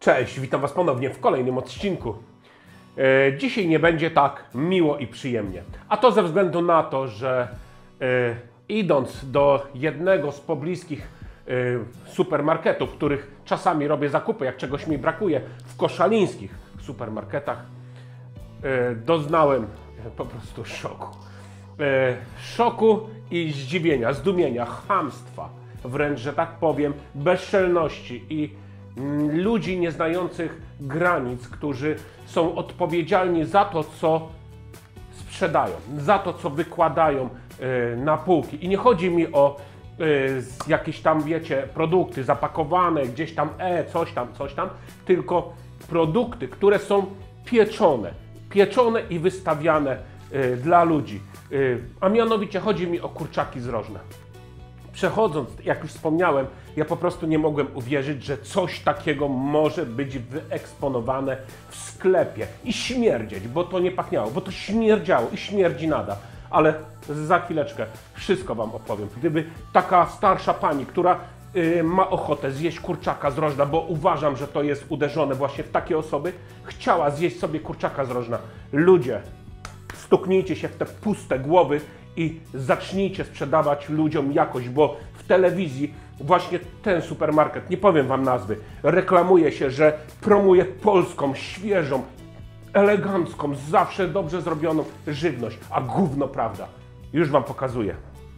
Cześć, witam Was ponownie w kolejnym odcinku. Dzisiaj nie będzie tak miło i przyjemnie. A to ze względu na to, że idąc do jednego z pobliskich supermarketów, w których czasami robię zakupy, jak czegoś mi brakuje, w koszalińskich supermarketach, doznałem po prostu szoku. Szoku i zdziwienia, zdumienia, chamstwa, wręcz, że tak powiem, bezczelności i ludzi nieznających granic, którzy są odpowiedzialni za to, co sprzedają, za to, co wykładają na półki. I nie chodzi mi o jakieś tam, wiecie, produkty zapakowane, gdzieś tam coś tam, tylko produkty, które są pieczone i wystawiane dla ludzi. A mianowicie chodzi mi o kurczaki z Rożna. Przechodząc, jak już wspomniałem, ja po prostu nie mogłem uwierzyć, że coś takiego może być wyeksponowane w sklepie i śmierdzieć, bo to nie pachniało, bo to śmierdziało i śmierdzi nadal. Ale za chwileczkę wszystko Wam opowiem. Gdyby taka starsza pani, która ma ochotę zjeść kurczaka z Rożna, bo uważam, że to jest uderzone właśnie w takie osoby, chciała zjeść sobie kurczaka z Rożna. Ludzie, stuknijcie się w te puste głowy i zacznijcie sprzedawać ludziom jakość, bo w telewizji właśnie ten supermarket, nie powiem Wam nazwy, reklamuje się, że promuje polską, świeżą, elegancką, zawsze dobrze zrobioną żywność, a gówno prawda. Już Wam pokazuję.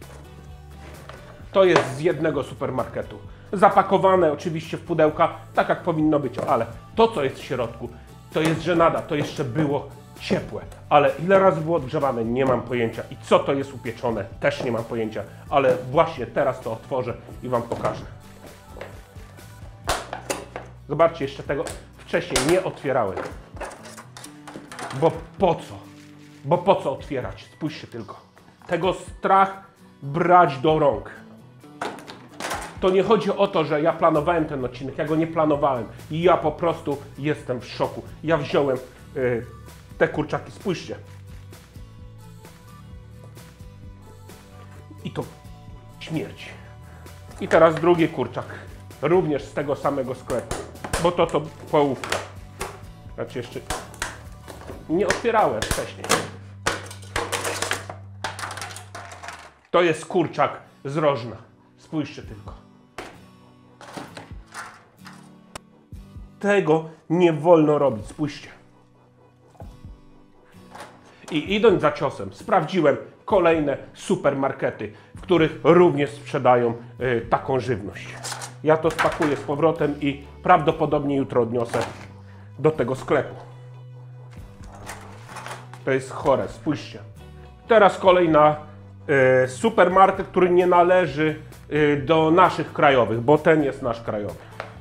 To jest z jednego supermarketu. Zapakowane oczywiście w pudełka, tak jak powinno być, ale to, co jest w środku, to jest żenada, to jeszcze było ciepłe, ale ile razy było odgrzewane, nie mam pojęcia. I co to jest upieczone, też nie mam pojęcia, ale właśnie teraz to otworzę i Wam pokażę. Zobaczcie, jeszcze tego wcześniej nie otwierałem. Bo po co? Bo po co otwierać? Spójrzcie tylko. Tego strach brać do rąk. To nie chodzi o to, że ja planowałem ten odcinek, ja go nie planowałem. I ja po prostu jestem w szoku. Ja wziąłem te kurczaki, spójrzcie. I to śmierci. I teraz drugi kurczak. Również z tego samego sklepu. Bo to połówka. Znaczy jeszcze nie otwierałem wcześniej. To jest kurczak z Rożna. Spójrzcie tylko. Tego nie wolno robić. Spójrzcie. I idąc za ciosem, sprawdziłem kolejne supermarkety, w których również sprzedają taką żywność. Ja to spakuję z powrotem i prawdopodobnie jutro odniosę do tego sklepu. To jest chore, spójrzcie. Teraz kolej na supermarket, który nie należy do naszych krajowych, bo ten jest nasz krajowy.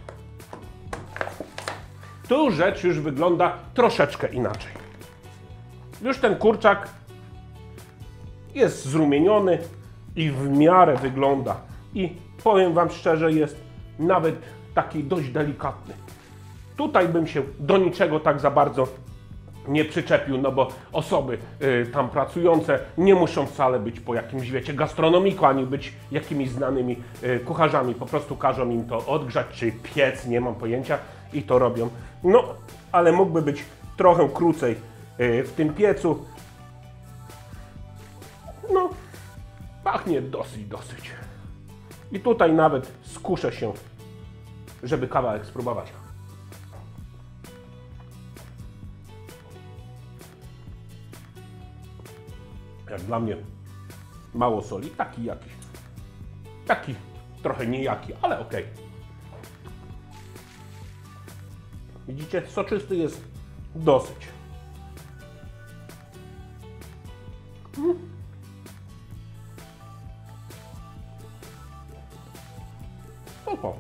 Tu rzecz już wygląda troszeczkę inaczej. Już ten kurczak jest zrumieniony i w miarę wygląda. I powiem Wam szczerze, jest nawet taki dość delikatny. Tutaj bym się do niczego tak za bardzo nie przyczepił, no bo osoby tam pracujące nie muszą wcale być po jakimś, wiecie, gastronomiku, ani być jakimiś znanymi kucharzami. Po prostu każą im to odgrzać, czy piec, nie mam pojęcia, i to robią. No, ale mógłby być trochę krócej w tym piecu. No, pachnie dosyć. I tutaj nawet skuszę się, żeby kawałek spróbować. Jak dla mnie mało soli, taki jakiś. Taki trochę niejaki, ale okej. Widzicie, soczysty jest dosyć. Opo.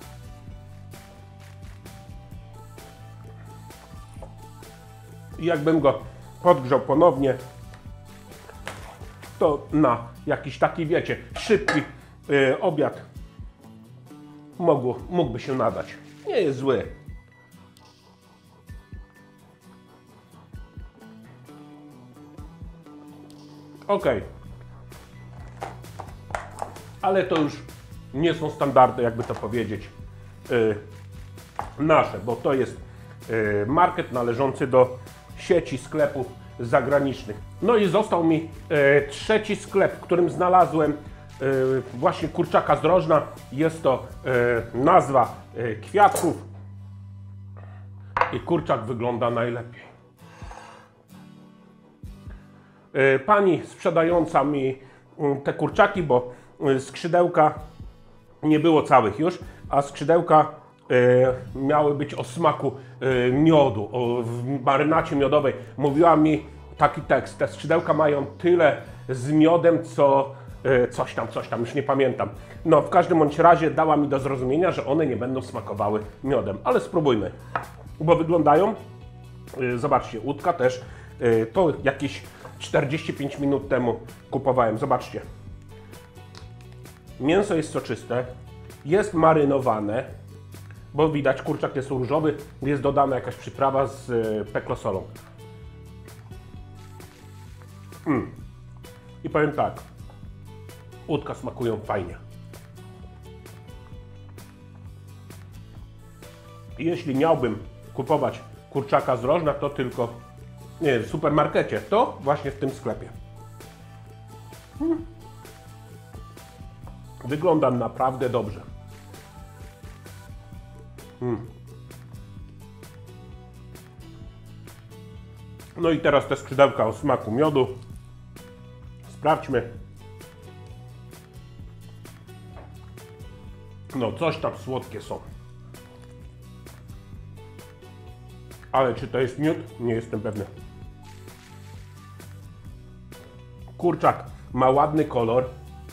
I jakbym go podgrzał ponownie, to na jakiś taki, wiecie, szybki obiad mógłby się nadać. Nie jest zły. Okej. Ale to już nie są standardy, jakby to powiedzieć, nasze, bo to jest market należący do sieci sklepów zagranicznych. No i został mi trzeci sklep, w którym znalazłem właśnie kurczaka z Rożna. Jest to nazwa Kwiatków i kurczak wygląda najlepiej. Pani sprzedająca mi te kurczaki, bo skrzydełka nie było całych już, a skrzydełka miały być o smaku miodu, w marynacie miodowej. Mówiła mi taki tekst: te skrzydełka mają tyle z miodem, co coś tam, już nie pamiętam. No, w każdym bądź razie dała mi do zrozumienia, że one nie będą smakowały miodem, ale spróbujmy, bo wyglądają, zobaczcie, łódka też, to jakieś 45 minut temu kupowałem, zobaczcie. Mięso jest soczyste, jest marynowane, bo widać, kurczak jest różowy, jest dodana jakaś przyprawa z peklosolą. I powiem tak, łódka smakują fajnie. Jeśli miałbym kupować kurczaka z Rożna, to tylko w supermarkecie, to właśnie w tym sklepie. Wygląda naprawdę dobrze. No i teraz te skrzydełka o smaku miodu. Sprawdźmy. No, coś tam słodkie są. Ale czy to jest miód? Nie jestem pewny. Kurczak ma ładny kolor.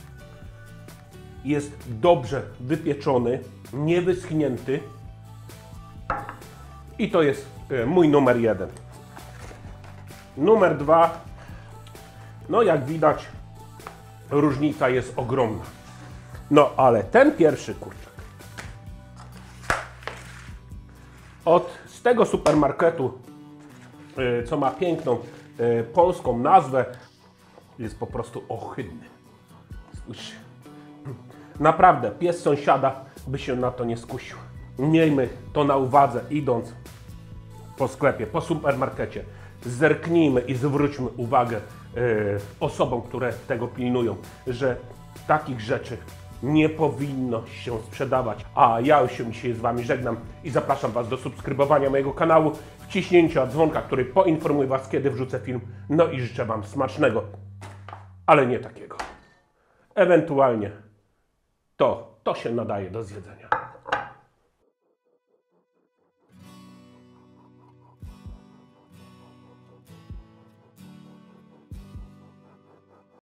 Jest dobrze wypieczony, niewyschnięty. I to jest mój numer 1. Numer 2. No, jak widać, różnica jest ogromna. No, ale ten pierwszy kurczak z tego supermarketu, co ma piękną polską nazwę, jest po prostu ohydny. Spójrzcie. Naprawdę, pies sąsiada by się na to nie skusił. Miejmy to na uwadze, idąc po sklepie, po supermarkecie. Zerknijmy i zwróćmy uwagę osobom, które tego pilnują, że takich rzeczy nie powinno się sprzedawać. A ja już się dzisiaj z Wami żegnam i zapraszam Was do subskrybowania mojego kanału, wciśnięcia dzwonka, który poinformuje Was, kiedy wrzucę film. No i życzę Wam smacznego, ale nie takiego. Ewentualnie to się nadaje do zjedzenia.